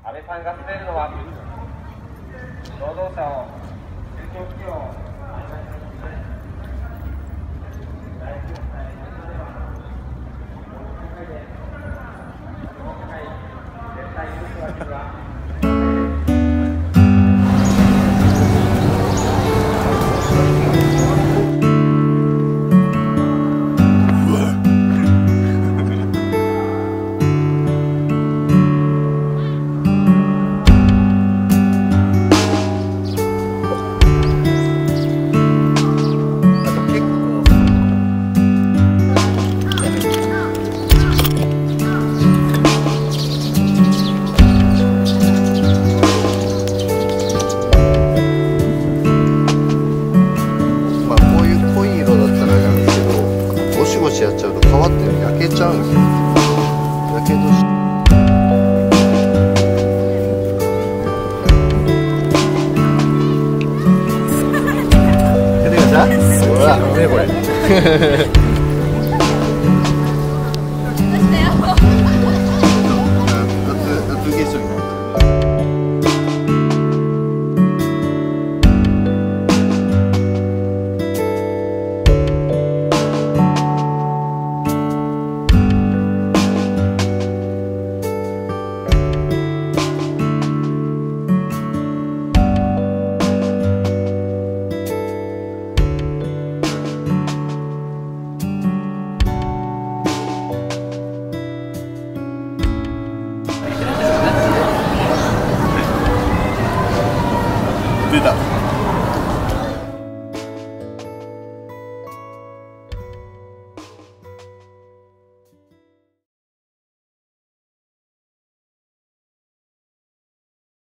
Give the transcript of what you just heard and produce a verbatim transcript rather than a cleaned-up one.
安倍さんが滑るのは労働者を中小企業をやっちゃうと皮って焼けちゃうんですよ。やけどし手がじゃほらねこれ